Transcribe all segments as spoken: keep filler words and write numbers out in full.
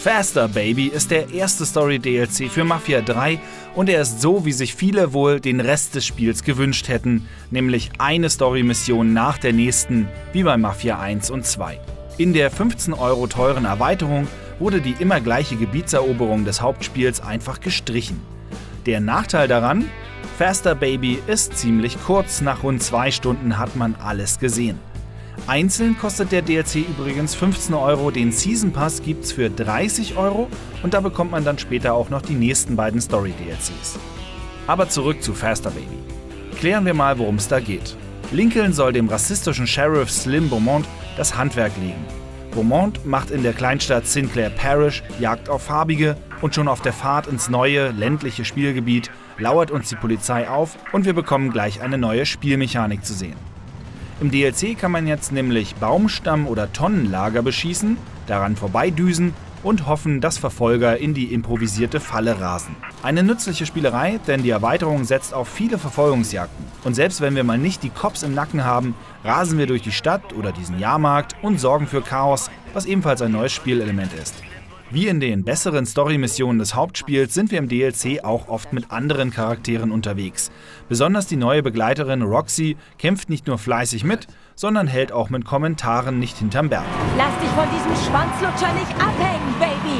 Faster Baby ist der erste Story-D L C für Mafia drei und er ist so, wie sich viele wohl den Rest des Spiels gewünscht hätten, nämlich eine Story-Mission nach der nächsten, wie bei Mafia eins und zwei. In der fünfzehn Euro teuren Erweiterung wurde die immer gleiche Gebietseroberung des Hauptspiels einfach gestrichen. Der Nachteil daran? Faster Baby ist ziemlich kurz, nach rund zwei Stunden hat man alles gesehen. Einzeln kostet der D L C übrigens fünfzehn Euro, den Season Pass gibt's für dreißig Euro und da bekommt man dann später auch noch die nächsten beiden Story-D L Cs. Aber zurück zu Faster Baby. Klären wir mal, worum es da geht. Lincoln soll dem rassistischen Sheriff Slim Beaumont das Handwerk legen. Beaumont macht in der Kleinstadt Sinclair Parish Jagd auf Farbige und schon auf der Fahrt ins neue, ländliche Spielgebiet lauert uns die Polizei auf und wir bekommen gleich eine neue Spielmechanik zu sehen. Im D L C kann man jetzt nämlich Baumstamm- oder Tonnenlager beschießen, daran vorbeidüsen und hoffen, dass Verfolger in die improvisierte Falle rasen. Eine nützliche Spielerei, denn die Erweiterung setzt auf viele Verfolgungsjagden. Und selbst wenn wir mal nicht die Cops im Nacken haben, rasen wir durch die Stadt oder diesen Jahrmarkt und sorgen für Chaos, was ebenfalls ein neues Spielelement ist. Wie in den besseren Story-Missionen des Hauptspiels sind wir im D L C auch oft mit anderen Charakteren unterwegs. Besonders die neue Begleiterin Roxy kämpft nicht nur fleißig mit, sondern hält auch mit Kommentaren nicht hinterm Berg. Lass dich von diesem Schwanzlutscher nicht abhängen, Baby!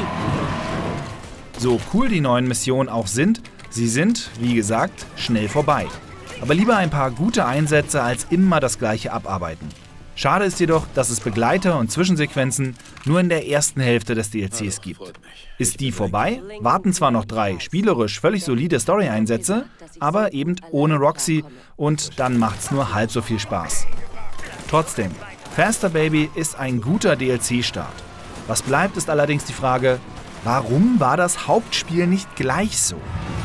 So cool die neuen Missionen auch sind, sie sind, wie gesagt, schnell vorbei. Aber lieber ein paar gute Einsätze als immer das gleiche abarbeiten. Schade ist jedoch, dass es Begleiter und Zwischensequenzen nur in der ersten Hälfte des D L Cs gibt. Ist die vorbei, warten zwar noch drei spielerisch völlig solide Story-Einsätze, aber eben ohne Roxy und dann macht's nur halb so viel Spaß. Trotzdem, Faster Baby ist ein guter D L C-Start. Was bleibt, ist allerdings die Frage, warum war das Hauptspiel nicht gleich so?